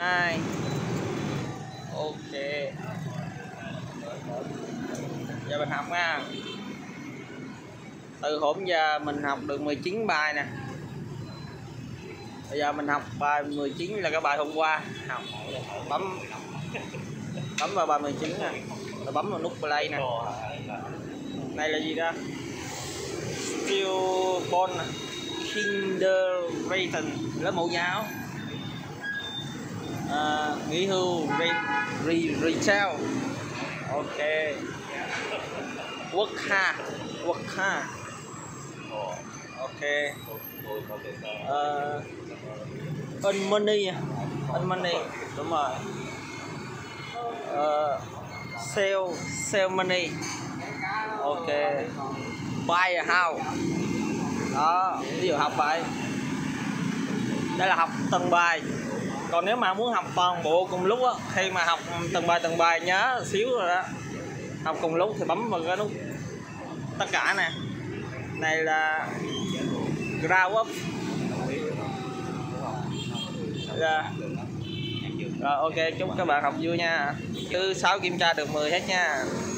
2. Ok, giờ mình học nha. Từ hôm giờ mình học được 19 bài nè. Bây giờ mình học bài 19 là cái bài hôm qua học. Bấm vào bài 19 nè, rồi bấm vào nút play nè. Này là gì đó? Stillborn Kindergarten, lớp mẫu giáo. Nghỉ hưu retail. Ok. Work hard. Ok. Earn money. Đúng rồi. Sell money. Ok. Buy a house. Đó, ví dụ học vậy. Đây là học từng bài. Còn nếu mà muốn học toàn bộ cùng lúc á, khi mà học từng bài nhớ xíu rồi đó, học cùng lúc thì bấm vào cái nút tất cả nè. Này là ground up. Rồi ok, chúc các bạn học vui nha. Thứ 6 kiểm tra được 10 hết nha.